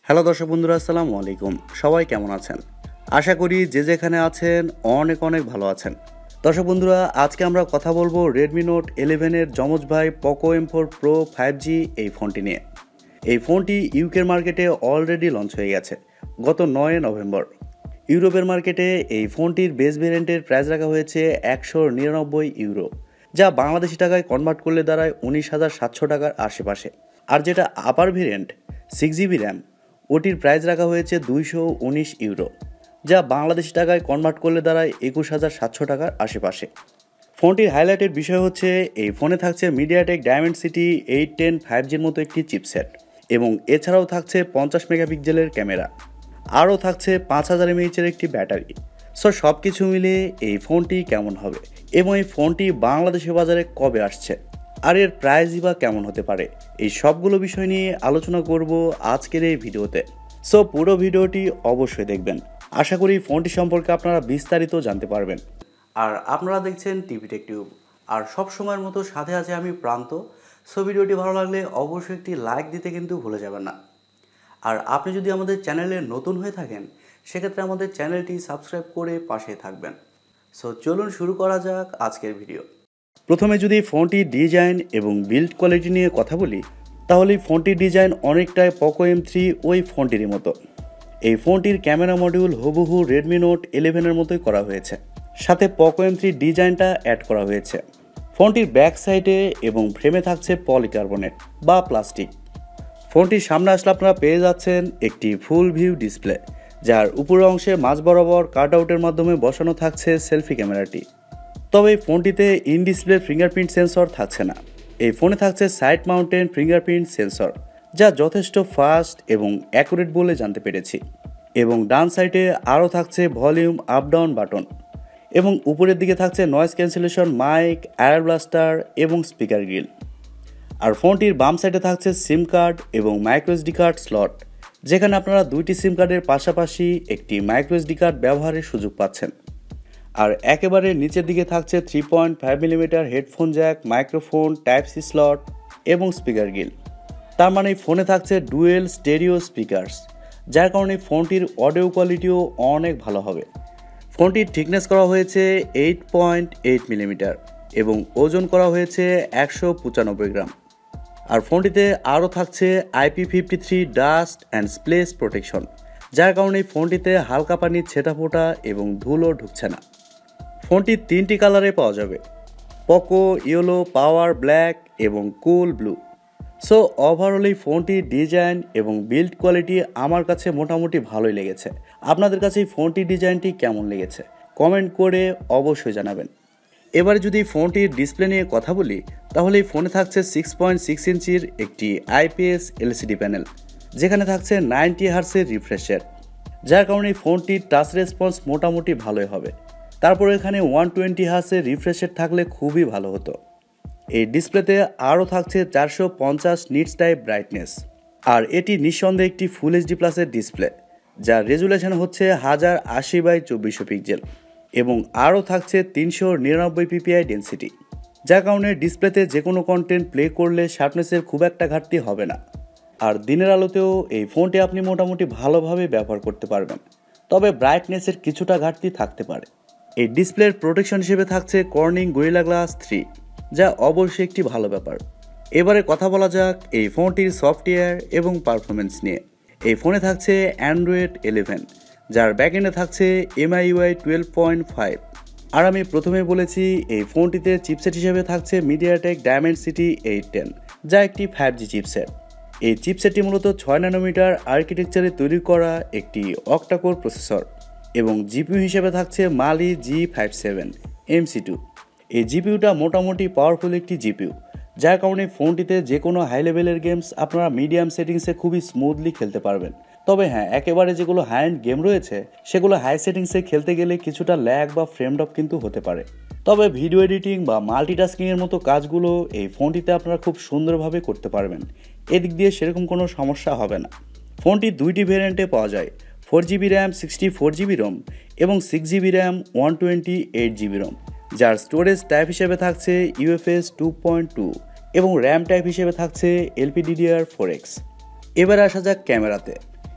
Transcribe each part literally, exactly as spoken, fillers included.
Hello দর্শক বন্ধুরা, আসসালামু আলাইকুম। সবাই কেমন আছেন? আশা করি যে যেখানে আছেন অনেক অনেক ভালো আছেন। দর্শক বন্ধুরা, আজকে আমরা কথা বলবো রেডমি নোট ইলেভেনের যমজ ভাই Poco M four pro five G এই ফোনটি নিয়ে। এই ফোনটি ইউকের মার্কেটে অলরেডি লঞ্চ হয়ে গেছে গত নয় নভেম্বর। ইউরোপের মার্কেটে এই ফোনটির বেস ভেরিয়েন্টের প্রাইস রাখা হয়েছে একশো নিরানব্বই ইউরো, যা বাংলাদেশি টাকায় কনভার্ট করলে দাঁড়ায় উনিশ হাজার সাতশো টাকার আশেপাশে। আর যেটা upper variant six GB RAM, ওটির প্রাইস রাখা হয়েছে দুইশো উনিশ ইউরো, যা বাংলাদেশি টাকায় কনভার্ট করলে দাঁড়ায় একুশ হাজার সাতশো টাকার আশেপাশে। ফোনটির হাইলাইটের বিষয় হচ্ছে এই ফোনে থাকছে MediaTek Dimensity eight ten five জির মতো একটি চিপসেট, এবং এছাড়াও থাকছে পঞ্চাশ মেগাপিক্সেলের ক্যামেরা, আরও থাকছে পাঁচ হাজার এমএএইচের একটি ব্যাটারি। সো সব কিছু মিলিয়ে এই ফোনটি কেমন হবে এবং এই ফোনটি বাংলাদেশের বাজারে কবে আসছে আর এর প্রাইসই বা কেমন হতে পারে, এই সবগুলো বিষয় নিয়ে আলোচনা করব আজকের এই ভিডিওতে। সো পুরো ভিডিওটি অবশ্যই দেখবেন। আশা করি ফোনটি সম্পর্কে আপনারা বিস্তারিত জানতে পারবেন। আর আপনারা দেখছেন টিভি টেক টিউব, আর সব সময়ের মতো সাথে আছে আমি প্রান্ত। সো ভিডিওটি ভালো লাগলে অবশ্যই একটি লাইক দিতে কিন্তু ভুলে যাবেন না। আর আপনি যদি আমাদের চ্যানেলে নতুন হয়ে থাকেন সেক্ষেত্রে আমাদের চ্যানেলটি সাবস্ক্রাইব করে পাশে থাকবেন। সো চলুন শুরু করা যাক আজকের ভিডিও। প্রথমে যদি ফোনটির ডিজাইন এবং বিল্ড কোয়ালিটি নিয়ে কথা বলি, তাহলে এই ফোনটির ডিজাইন অনেকটাই পোকো এম থ্রি ওই ফোনটির মতো। এই ফোনটির ক্যামেরা মডিউল হুবহু রেডমি নোট ইলেভেনের মতোই করা হয়েছে, সাথে পোকো এম থ্রি ডিজাইনটা অ্যাড করা হয়েছে। ফোনটির ব্যাক সাইডে এবং ফ্রেমে থাকছে পলিকার্বনেট বা প্লাস্টিক। ফোনটির সামনে আসলে আপনারা পেয়ে যাচ্ছেন একটি ফুল ভিউ ডিসপ্লে, যার উপরের অংশে মাঝ বরাবর কাট আউটের মাধ্যমে বসানো থাকছে সেলফি ক্যামেরাটি। তবে এই ফোনটিতে ইন ডিসপ্লে ফিঙ্গারপ্রিন্ট সেন্সর থাকছে না। এই ফোনে থাকছে সাইড মাউন্টেন ফিঙ্গারপ্রিন্ট সেন্সর, যা যথেষ্ট ফাস্ট এবং অ্যাকুরেট বলে জানতে পেরেছি। এবং ডান সাইডে আরও থাকছে ভলিউম আপ ডাউন বাটন, এবং উপরের দিকে থাকছে noise cancellation mic, air blaster এবং স্পিকার গ্রিল। আর ফোনটির বাম সাইডে থাকছে সিম কার্ড এবং মাইক্রোএসডি কার্ড স্লট, যেখানে আপনারা দুইটি সিম কার্ডের পাশাপাশি একটি মাইক্রোএসডি কার্ড ব্যবহারের সুযোগ পাচ্ছেন। আর একেবারে নিচের দিকে থাকছে three point five millimetre headphone jack, microphone, type C slot এবং স্পিকার গ্রিল। তার মানে ফোনে থাকছে ডুয়েল স্টেরিও স্পিকার্স, যার কারণে ফোনটির অডিও কোয়ালিটিও অনেক ভালো হবে। ফোনটির থিকনেস করা হয়েছে এইট পয়েন্ট এইট মিলিমিটার এবং ওজন করা হয়েছে একশো পঁচানব্বই গ্রাম। আর ফোনটিতে আরও থাকছে IP fifty three dust and splash protection, যার কারণে ফোনটিতে হালকা পানির ছেটাফোটা এবং ধুলো ঢুকছে না। ফোনটি তিনটি কালারে পাওয়া যাবে, পোকো ইয়েলো, পাওয়ার ব্ল্যাক এবং কুল ব্লু। সো ওভারঅল এই ফোনটির ডিজাইন এবং বিল্ড কোয়ালিটি আমার কাছে মোটামুটি ভালোই লেগেছে। আপনাদের কাছে এই ফোনটির ডিজাইনটি কেমন লেগেছে কমেন্ট করে অবশ্যই জানাবেন। এবারে যদি ফোনটির ডিসপ্লে নিয়ে কথা বলি, তাহলে এই ফোনে থাকছে সিক্স পয়েন্ট সিক্স ইঞ্চির একটি আইপিএস এলসিডি প্যানেল, যেখানে থাকছে নাইনটি হার্টসের রিফ্রেশ রেট, যার কারণে এই ফোনটির টাচ রেসপন্স মোটামুটি ভালোই হবে। তারপর এখানে ওয়ান টোয়েন্টি হার্টসের রিফ্রেশ রেট থাকলে খুবই ভালো হতো। এই ডিসপ্লেতে আরও থাকছে চারশো পঞ্চাশ নিটস টাইপ ব্রাইটনেস, আর এটি নিঃসন্দেহে একটি ফুল এইচডি প্লাসের ডিসপ্লে, যার রেজুলেশন হচ্ছে হাজার আশি বাই চব্বিশশো পিক্সেল, এবং আরও থাকছে তিনশো নিরানব্বই পিপিআই ডেন্সিটি, যার কারণে ডিসপ্লেতে যে কোনো কন্টেন্ট প্লে করলে শার্পনেসের খুব একটা ঘাটতি হবে না। আর দিনের আলোতেও এই ফোনটি আপনি মোটামুটি ভালোভাবে ব্যবহার করতে পারবেন, তবে ব্রাইটনেসের কিছুটা ঘাটতি থাকতে পারে। এই ডিসপ্লের প্রোটেকশন হিসেবে থাকছে কর্নিং গরিলা গ্লাস থ্রি, যা অবশ্যই একটি ভালো ব্যাপার। এবারে কথা বলা যাক এই ফোনটির সফটওয়্যার এবং পারফরমেন্স নিয়ে। এই ফোনে থাকছে অ্যান্ড্রয়েড ইলেভেন, যার ব্যাকএন্ডে থাকছে এমআইইউআই টুয়েলভ পয়েন্ট ফাইভ। আর আমি প্রথমে বলেছি এই ফোনটিতে চিপসেট হিসেবে থাকছে মিডিয়াটেক ডায়মেন্সিটি এইট টেন, যা একটি ফাইভ জি চিপসেট। এই চিপসেটটি মূলত ছয় ন্যানোমিটার আর্কিটেকচারে তৈরি করা একটি অক্টাকোর প্রসেসর, এবং জিপিইউ হিসেবে থাকছে Mali G five seven M C two. এই জিপিইউটা মোটামুটি পাওয়ারফুল একটি জিপিইউ, যার কারণে ফোনটিতে যে কোনো হাই লেভেলের গেমস আপনারা মিডিয়াম সেটিংসে খুবই স্মুথলি খেলতে পারবেন। তবে হ্যাঁ, একেবারে যেগুলো হাই এন্ড গেম রয়েছে সেগুলো হাই সেটিংসে খেলতে গেলে কিছুটা ল্যাগ বা ফ্রেম ড্রপ কিন্তু হতে পারে। তবে ভিডিও এডিটিং বা মাল্টিটাস্কিংয়ের মতো কাজগুলো এই ফোনটিতে আপনারা খুব সুন্দরভাবে করতে পারবেন, এদিক দিয়ে সেরকম কোনো সমস্যা হবে না। ফোনটি দুইটি ভেরিয়েন্টে পাওয়া যায়, four GB RAM, sixty four GB ROM এবং six GB RAM, one twenty eight GB ROM, যার স্টোরেজ টাইপ হিসেবে থাকছে ইউএফএস টু পয়েন্ট টু এবং র্যাম টাইপ হিসেবে থাকছে এলপিডিডিআর ফোর এক্স। এবার আসা যাক ক্যামেরাতে।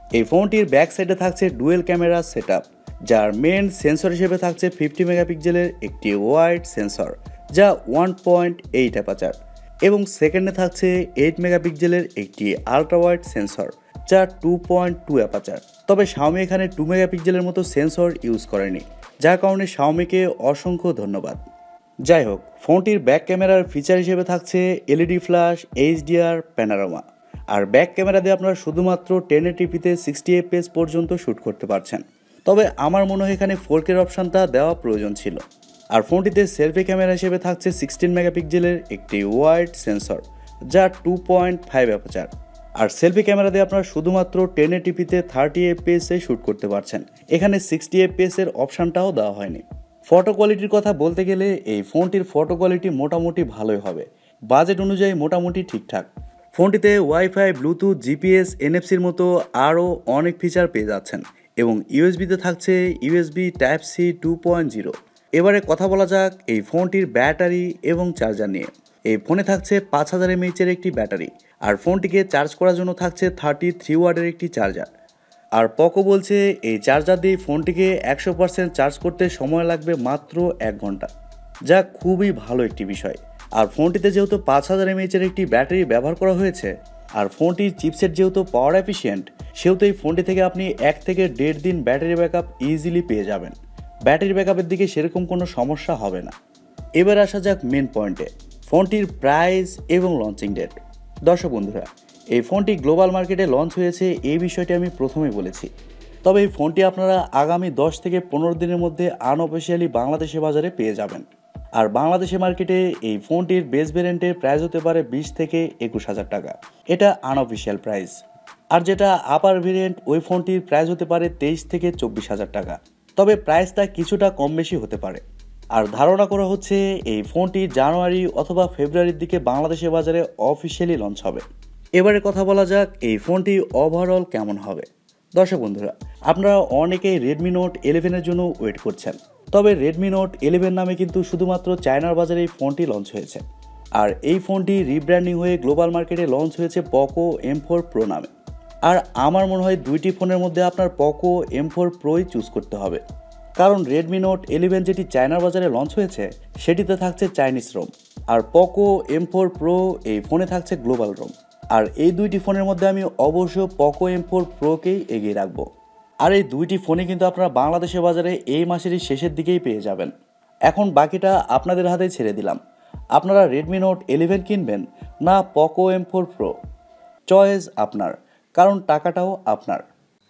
এই ফোনটির ব্যাক সাইডে থাকছে ডুয়েল ক্যামেরা সেটআপ, যার মেন সেন্সর হিসেবে থাকছে ফিফটি মেগাপিক্সেলের একটি ওয়াইড সেন্সর যা ওয়ান পয়েন্ট এইট অ্যাপাচার, এবং সেকেন্ডে থাকছে এইট মেগাপিক্সেলের একটি আলট্রা ওয়াইড সেন্সর যা টু পয়েন্ট টু অ্যাপাচার। তবে শাওমি এখানে টু মেগাপিক্সেলের মতো সেন্সর ইউজ করেনি, যার কারণে শাওমিকে অসংখ্য ধন্যবাদ। যাই হোক, ফোনটির ব্যাক ক্যামেরার ফিচার হিসেবে থাকছে এলইডি ফ্ল্যাশ, এইচডিআর, প্যানোরামা। আর ব্যাক ক্যামেরা দিয়ে আপনারা শুধুমাত্র টেন এইটিপিতে সিক্সটি এফপিএস পর্যন্ত শ্যুট করতে পারছেন। তবে আমার মনে হয় এখানে ফোর কের অপশানটা দেওয়া প্রয়োজন ছিল। আর ফোনটিতে সেলফি ক্যামেরা হিসেবে থাকছে সিক্সটিন মেগাপিক্সেলের একটি ওয়াইড সেন্সর যা টু পয়েন্ট ফাইভ অ্যাপাচার। আর সেলফি ক্যামেরা দিয়ে আপনারা শুধুমাত্র টেন এইটিপিতে থার্টি এফপিএসে শ্যুট করতে পারছেন। এখানে সিক্সটি এফপিএস এর অপশানটাও দেওয়া হয়নি। ফটো কোয়ালিটির কথা বলতে গেলে এই ফোনটির ফটো কোয়ালিটি মোটামুটি ভালোই হবে, বাজেট অনুযায়ী মোটামুটি ঠিকঠাক। ফোনটিতে ওয়াইফাই, ব্লুটুথ, জিপিএস, এনএফসির মতো আরও অনেক ফিচার পেয়ে যাচ্ছেন, এবং ইউএসবিতে থাকছে USB type C two point zero. এবারে কথা বলা যাক এই ফোনটির ব্যাটারি এবং চার্জার নিয়ে। এই ফোনে থাকছে পাঁচ হাজার এমএইচের একটি ব্যাটারি, আর ফোনটিকে চার্জ করার জন্য থাকছে থার্টি থ্রি ওয়াটের একটি চার্জার। আর পকো বলছে এই চার্জার দিয়ে ফোনটিকে একশো পার্সেন্ট চার্জ করতে সময় লাগবে মাত্র এক ঘন্টা, যা খুবই ভালো একটি বিষয়। আর ফোনটিতে যেহেতু পাঁচ হাজার এমএইচের একটি ব্যাটারি ব্যবহার করা হয়েছে, আর ফোনটির চিপসেট যেহেতু পাওয়ার এফিশিয়েন্ট, সেহেতু এই ফোনটি থেকে আপনি এক থেকে দেড় দিন ব্যাটারি ব্যাকআপ ইজিলি পেয়ে যাবেন। ব্যাটারি ব্যাকআপের দিকে সেরকম কোনো সমস্যা হবে না। এবার আসা যাক মেন পয়েন্টে, ফোনটির প্রাইস এবং লঞ্চিং ডেট। দর্শক বন্ধুরা, এই ফোনটি গ্লোবাল মার্কেটে লঞ্চ হয়েছে এই বিষয়টি আমি প্রথমেই বলেছি। তবে এই ফোনটি আপনারা আগামী দশ থেকে পনেরো দিনের মধ্যে আনঅফিসিয়ালি বাংলাদেশের বাজারে পেয়ে যাবেন। আর বাংলাদেশের মার্কেটে এই ফোনটির বেস ভেরিয়েন্টের প্রাইস হতে পারে বিশ থেকে একুশ হাজার টাকা, এটা আনঅফিসিয়াল প্রাইস। আর যেটা আপার ভেরিয়েন্ট, ওই ফোনটির প্রাইস হতে পারে তেইশ থেকে চব্বিশ হাজার টাকা। তবে প্রাইসটা কিছুটা কম বেশি হতে পারে। আর ধারণা করা হচ্ছে এই ফোনটি জানুয়ারি অথবা ফেব্রুয়ারির দিকে বাংলাদেশের বাজারে অফিসিয়ালি লঞ্চ হবে। এবারে কথা বলা যাক এই ফোনটি ওভারঅল কেমন হবে। দর্শক বন্ধুরা, আপনারা অনেকেই রেডমি নোট ইলেভেনের জন্য ওয়েট করছেন। তবে রেডমি নোট ইলেভেন নামে কিন্তু শুধুমাত্র চায়নার বাজারে এই ফোনটি লঞ্চ হয়েছে। আর এই ফোনটি রিব্র্যান্ডিং হয়ে গ্লোবাল মার্কেটে লঞ্চ হয়েছে পকো এম ফোর প্রো নামে। আর আমার মনে হয় দুইটি ফোনের মধ্যে আপনার পকো এম ফোর প্রোই চুজ করতে হবে, কারণ রেডমি নোট ইলেভেন যেটি চায়নার বাজারে লঞ্চ হয়েছে সেটিতে থাকছে চাইনিজ রোম, আর পকো এম ফোর প্রো এই ফোনে থাকছে গ্লোবাল রোম। আর এই দুইটি ফোনের মধ্যে আমি অবশ্য পকো এম ফোর প্রোকেই এগিয়ে রাখবো। আর এই দুইটি ফোনই কিন্তু আপনারা বাংলাদেশের বাজারে এই মাসেরই শেষের দিকেই পেয়ে যাবেন। এখন বাকিটা আপনাদের হাতে ছেড়ে দিলাম, আপনারা রেডমি নোট ইলেভেন কিনবেন না Poco M four pro, choice আপনার, কারণ টাকাটাও আপনার।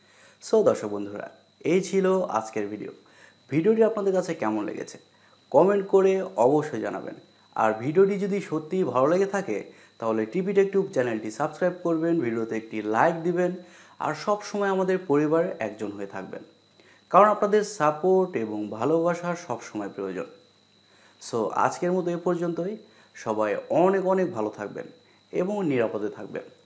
সো দর্শক বন্ধুরা, এই ছিল আজকের ভিডিও। ভিডিওটি আপনাদের কাছে কেমন লেগেছে কমেন্ট করে অবশ্যই জানাবেন। আর ভিডিওটি যদি সত্যিই ভালো লেগে থাকে তাহলে টিভি টেক টিউব চ্যানেলটি সাবস্ক্রাইব করবেন, ভিডিওতে একটি লাইক দিবেন, আর সব সময় আমাদের পরিবারের একজন হয়ে থাকবেন, কারণ আপনাদের সাপোর্ট এবং ভালোবাসা সব সময় প্রয়োজন। সো আজকের মতো এ পর্যন্তই। সবাই অনেক অনেক ভালো থাকবেন এবং নিরাপদে থাকবেন।